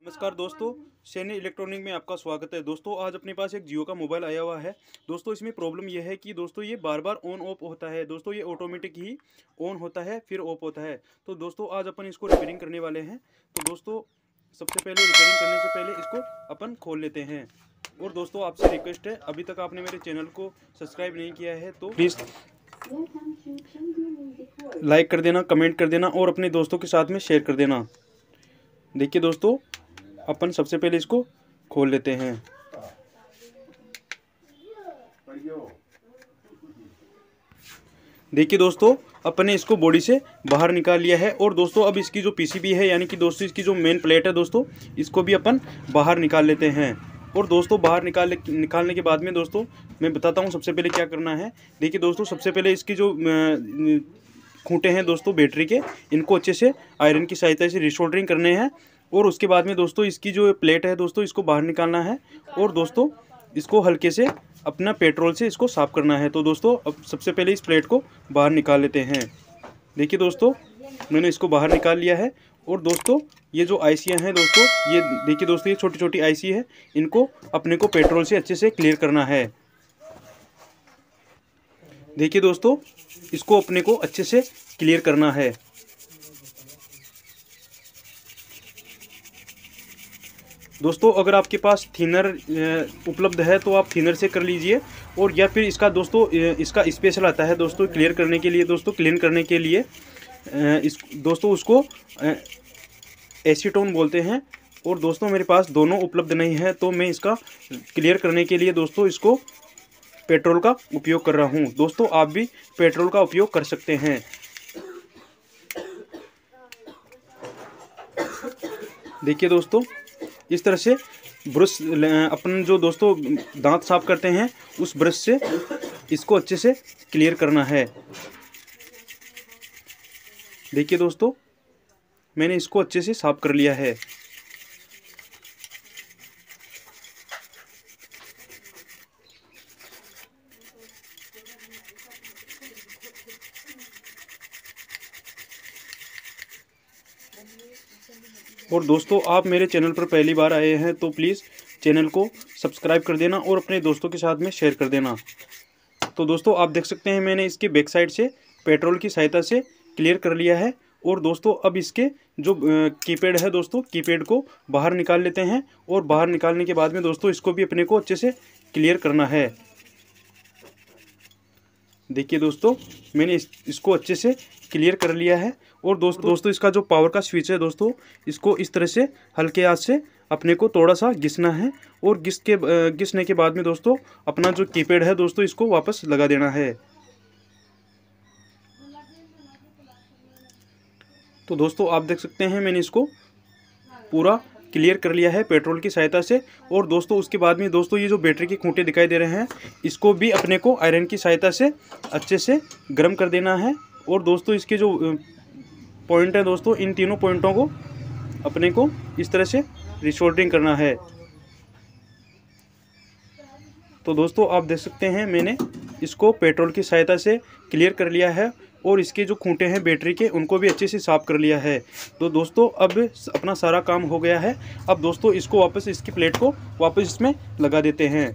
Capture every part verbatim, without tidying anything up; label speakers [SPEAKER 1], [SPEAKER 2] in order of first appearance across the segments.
[SPEAKER 1] नमस्कार दोस्तों, सैनी इलेक्ट्रॉनिक में आपका स्वागत है। दोस्तों आज अपने पास एक जियो का मोबाइल आया हुआ है। दोस्तों इसमें प्रॉब्लम यह है कि दोस्तों ये बार बार ऑन ऑफ होता है। दोस्तों ये ऑटोमेटिक ही ऑन होता है फिर ऑफ होता है। तो दोस्तों आज अपन इसको रिपेयरिंग करने वाले हैं। तो दोस्तों सबसे पहले रिपेयरिंग करने से पहले इसको अपन खोल लेते हैं। और दोस्तों आपसे रिक्वेस्ट है, अभी तक आपने मेरे चैनल को सब्सक्राइब नहीं किया है तो प्लीज़ लाइक कर देना, कमेंट कर देना और अपने दोस्तों के साथ में शेयर कर देना। देखिए दोस्तों, अपन सबसे पहले इसको खोल लेते हैं। देखिए दोस्तों, अपन ने इसको बॉडी से बाहर निकाल लिया है। और दोस्तों अब इसकी जो पीसीबी है, यानी कि दोस्तों इसकी जो मेन प्लेट है दोस्तों, इसको भी अपन बाहर निकाल लेते हैं। और दोस्तों बाहर निकाल निकालने के बाद में दोस्तों मैं बताता हूँ सबसे पहले क्या करना है। देखिए दोस्तों, सबसे पहले इसकी जो खूंटे हैं दोस्तों बैटरी के, इनको अच्छे से आयरन की सहायता से रिसोल्डरिंग करने हैं। और उसके बाद में दोस्तों इसकी जो प्लेट है दोस्तों, इसको बाहर निकालना है। और दोस्तों इसको हल्के से अपना पेट्रोल से इसको साफ़ करना है। तो दोस्तों अब सबसे पहले इस प्लेट को बाहर निकाल लेते हैं। देखिए दोस्तों, मैंने इसको बाहर निकाल लिया है। और दोस्तों ये जो आईसियाँ हैं दोस्तों, ये देखिए दोस्तों, ये छोटी छोटी आईसी है, इनको अपने को पेट्रोल से अच्छे से क्लियर करना है। देखिए दोस्तों, इसको अपने को अच्छे से क्लियर करना है। दोस्तों अगर आपके पास थिनर उपलब्ध है तो आप थिनर से कर लीजिए। और या फिर इसका दोस्तों इसका स्पेशल आता है दोस्तों क्लियर करने के लिए, दोस्तों क्लीन करने के लिए इस दोस्तों उसको एसीटोन बोलते हैं। और दोस्तों मेरे पास दोनों उपलब्ध नहीं है, तो मैं इसका क्लियर करने के लिए दोस्तों इसको पेट्रोल का उपयोग कर रहा हूँ। दोस्तों आप भी पेट्रोल का उपयोग कर सकते हैं। देखिए दोस्तों, इस तरह से ब्रश अपन जो दोस्तों दांत साफ करते हैं उस ब्रश से इसको अच्छे से क्लियर करना है। देखिए दोस्तों, मैंने इसको अच्छे से साफ कर लिया है। और दोस्तों आप मेरे चैनल पर पहली बार आए हैं तो प्लीज़ चैनल को सब्सक्राइब कर देना और अपने दोस्तों के साथ में शेयर कर देना। तो दोस्तों आप देख सकते हैं, मैंने इसके बैक साइड से पेट्रोल की सहायता से क्लियर कर लिया है। और दोस्तों अब इसके जो कीपैड है दोस्तों, कीपैड को बाहर निकाल लेते हैं। और बाहर निकालने के बाद में दोस्तों इसको भी अपने को अच्छे से क्लियर करना है। देखिए दोस्तों, मैंने इस, इसको अच्छे से क्लियर कर लिया है। और दोस्तों दोस्तों इसका जो पावर का स्विच है दोस्तों, इसको इस तरह से हल्के हाथ से अपने को थोड़ा सा घिसना है। और घिस के घिसने के बाद में दोस्तों अपना जो कीपैड है दोस्तों, इसको वापस लगा देना है। तो दोस्तों आप देख सकते हैं, मैंने इसको पूरा क्लियर कर लिया है पेट्रोल की सहायता से। और दोस्तों उसके बाद में दोस्तों ये जो बैटरी के खूंटे दिखाई दे रहे हैं, इसको भी अपने को आयरन की सहायता से अच्छे से गर्म कर देना है। और दोस्तों इसके जो पॉइंट है दोस्तों, इन तीनों पॉइंटों को अपने को इस तरह से रिसोल्डरिंग करना है। तो दोस्तों आप देख सकते हैं, मैंने इसको पेट्रोल की सहायता से क्लियर कर लिया है। और इसके जो खूंटे हैं बैटरी के, उनको भी अच्छे से साफ़ कर लिया है। तो दोस्तों अब अपना सारा काम हो गया है। अब दोस्तों इसको वापस, इसकी प्लेट को वापस इसमें लगा देते हैं।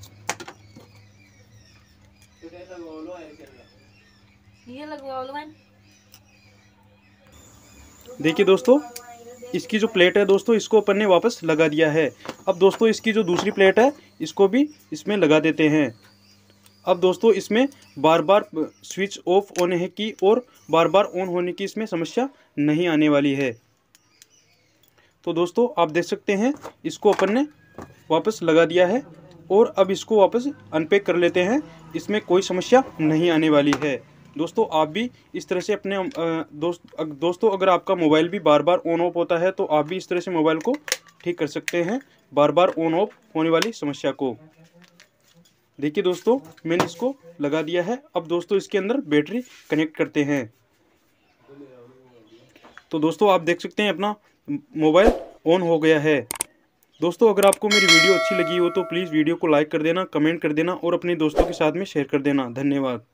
[SPEAKER 1] देखिए दोस्तों, इसकी जो प्लेट है दोस्तों, इसको अपन ने वापस लगा दिया है। अब दोस्तों इसकी जो दूसरी प्लेट है, इसको भी इसमें लगा देते हैं। अब दोस्तों इसमें बार बार स्विच ऑफ होने की और बार बार ऑन होने की इसमें समस्या नहीं आने वाली है। तो दोस्तों आप देख सकते हैं, इसको अपन ने वापस लगा दिया है। और अब इसको वापस अनपैक कर लेते हैं, इसमें कोई समस्या नहीं आने वाली है। दोस्तों आप भी इस तरह से अपने दोस्त दोस्तों अगर आपका मोबाइल भी बार बार ऑन ऑफ होता है तो आप भी इस तरह से मोबाइल को ठीक कर सकते हैं, बार बार ऑन ऑफ होने वाली समस्या को। देखिए दोस्तों, मैंने इसको लगा दिया है। अब दोस्तों इसके अंदर बैटरी कनेक्ट करते हैं। तो दोस्तों आप देख सकते हैं, अपना मोबाइल ऑन हो गया है। दोस्तों अगर आपको मेरी वीडियो अच्छी लगी हो तो प्लीज़ वीडियो को लाइक कर देना, कमेंट कर देना और अपने दोस्तों के साथ में शेयर कर देना। धन्यवाद।